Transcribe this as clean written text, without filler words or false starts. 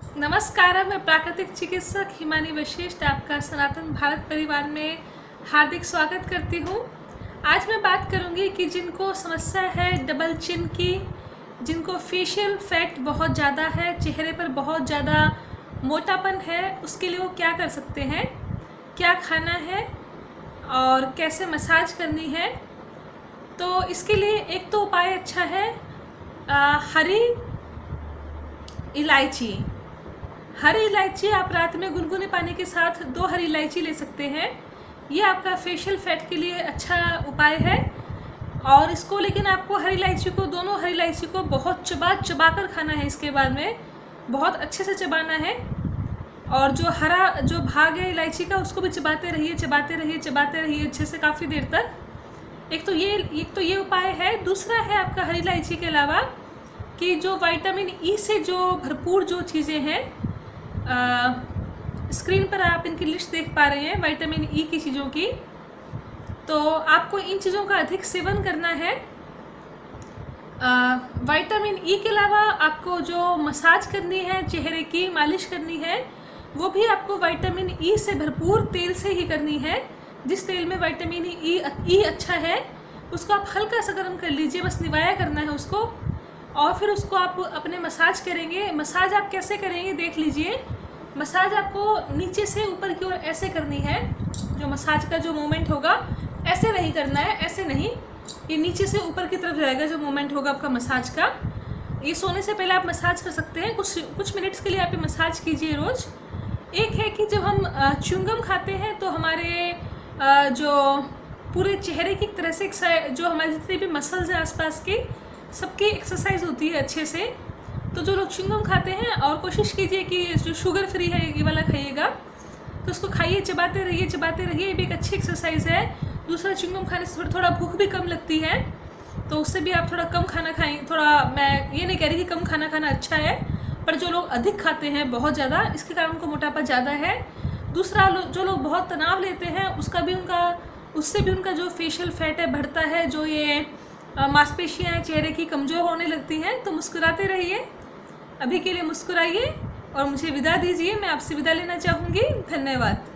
नमस्कार, मैं प्राकृतिक चिकित्सक हिमानी वशिष्ठ आपका सनातन भारत परिवार में हार्दिक स्वागत करती हूँ। आज मैं बात करूँगी कि जिनको समस्या है डबल चिन की, जिनको फेशियल फैट बहुत ज़्यादा है, चेहरे पर बहुत ज़्यादा मोटापन है, उसके लिए वो क्या कर सकते हैं, क्या खाना है और कैसे मसाज करनी है। तो इसके लिए एक तो उपाय अच्छा है हरी इलायची। हरी इलायची आप रात में गुनगुने पानी के साथ 2 हरी इलायची ले सकते हैं। ये आपका फेशियल फैट के लिए अच्छा उपाय है। और इसको लेकिन आपको हरी इलायची को, दोनों हरी इलायची को बहुत चबा कर खाना है। इसके बाद में बहुत अच्छे से चबाना है। और जो भाग है इलायची का, उसको भी चबाते रहिए अच्छे से काफ़ी देर तक। एक तो ये उपाय है। दूसरा है आपका हरी इलायची के अलावा कि जो विटामिन ई से जो भरपूर जो चीज़ें हैं, स्क्रीन पर आप इनकी लिस्ट देख पा रहे हैं विटामिन ई की चीज़ों की। तो आपको इन चीज़ों का अधिक सेवन करना है। विटामिन ई के अलावा आपको जो मसाज करनी है, चेहरे की मालिश करनी है, वो भी आपको विटामिन ई से भरपूर तेल से ही करनी है। जिस तेल में विटामिन ई अच्छा है, उसको आप हल्का सा गर्म कर लीजिए, बस निवाया करना है उसको। और फिर उसको आप अपने मसाज करेंगे। मसाज आप कैसे करेंगे देख लीजिए। मसाज आपको नीचे से ऊपर की ओर ऐसे करनी है। जो मसाज का जो मूवमेंट होगा ऐसे नहीं करना है, ऐसे नहीं, ये नीचे से ऊपर की तरफ जाएगा जो मूवमेंट होगा आपका मसाज का। ये सोने से पहले आप मसाज कर सकते हैं। कुछ मिनट्स के लिए आप ये मसाज कीजिए रोज़। एक है कि जब हम च्युइंगम खाते हैं तो हमारे जो पूरे चेहरे की तरह से जो हमारे जितने भी मसल्स हैं आसपास के, सबकी एक्सरसाइज होती है अच्छे से। तो जो लोग च्युइंगम खाते हैं, और कोशिश कीजिए कि जो शुगर फ्री है ये वाला खाइएगा, तो उसको खाइए, चबाते रहिए। ये भी एक अच्छी एक्सरसाइज है। दूसरा, च्युइंगम खाने से थोड़ा भूख भी कम लगती है, तो उससे भी आप थोड़ा कम खाना खाएं। मैं ये नहीं कह रही कि कम खाना खाना अच्छा है, पर जो लोग अधिक खाते हैं बहुत ज़्यादा, इसके कारण उनको मोटापा ज़्यादा है। दूसरा, जो लोग बहुत तनाव लेते हैं, उससे भी उनका जो फेशियल फैट है बढ़ता है। जो ये मांसपेशियाँ चेहरे की कमज़ोर होने लगती हैं। तो मुस्कुराते रहिए, अभी के लिए मुस्कुराइए और मुझे विदा दीजिए। मैं आपसे विदा लेना चाहूँगी। धन्यवाद।